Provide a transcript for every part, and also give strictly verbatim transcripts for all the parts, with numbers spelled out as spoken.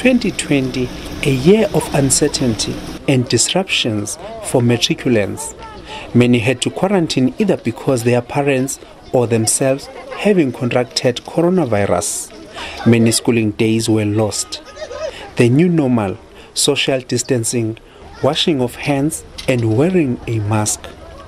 twenty twenty a year of uncertainty and disruptions for matriculants. Many had to quarantine either because their parents or themselves having contracted coronavirus. Many schooling days were lost. The new normal, social distancing, washing of hands and wearing a mask.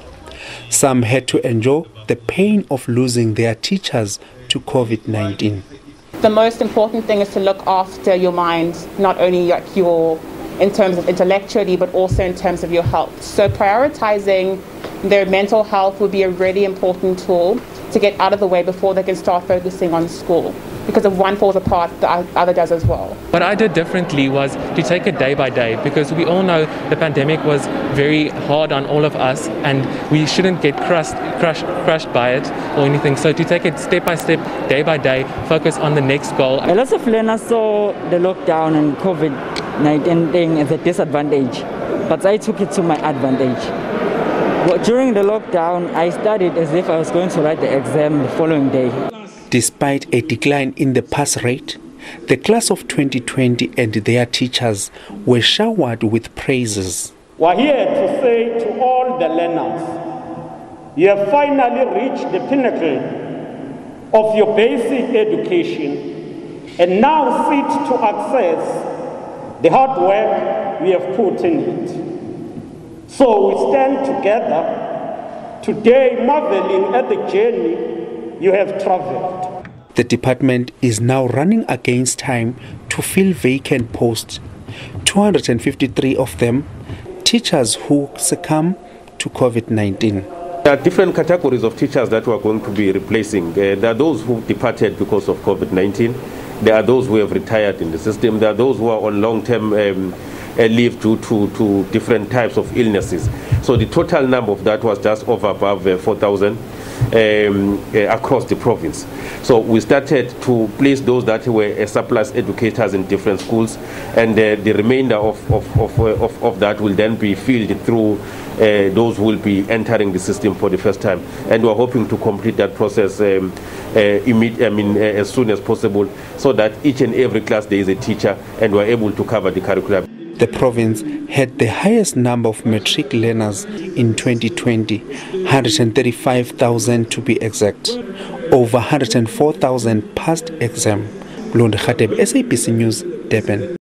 Some had to endure the pain of losing their teachers to COVID nineteen. The most important thing is to look after your mind, not only like your, in terms of intellectually, but also in terms of your health. So prioritizing their mental health would be a really important tool to get out of the way before they can start focusing on school. Because if one falls apart, the other does as well. What I did differently was to take it day by day, because we all know the pandemic was very hard on all of us and we shouldn't get crushed, crushed, crushed by it or anything. So to take it step by step, day by day, focus on the next goal. A lot of learners saw the lockdown and COVID nineteen thing as a disadvantage, but I took it to my advantage. Well, during the lockdown, I studied as if I was going to write the exam the following day. Despite a decline in the pass rate, the class of twenty twenty and their teachers were showered with praises. We're here to say to all the learners, you have finally reached the pinnacle of your basic education and now sit to access the hard work we have put in it. So we stand together today marveling at the journey you have traveled. The department is now running against time to fill vacant posts. two hundred fifty-three of them, teachers who succumb to COVID nineteen. There are different categories of teachers that we are going to be replacing. Uh, there are those who departed because of COVID nineteen. There are those who have retired in the system. There are those who are on long-term um, uh, leave due to, to different types of illnesses. So the total number of that was just over above uh, four thousand. Um, uh, across the province. So we started to place those that were uh, surplus educators in different schools, and uh, the remainder of, of, of, uh, of, of that will then be filled through uh, those who will be entering the system for the first time. And we're hoping to complete that process um, uh, immediate, I mean, uh, as soon as possible, so that each and every class there is a teacher and we're able to cover the curriculum. The province had the highest number of matric learners in twenty twenty, one hundred thirty-five thousand to be exact. Over one hundred four thousand passed exam. Blonde Khateb, S A B C News, Durban.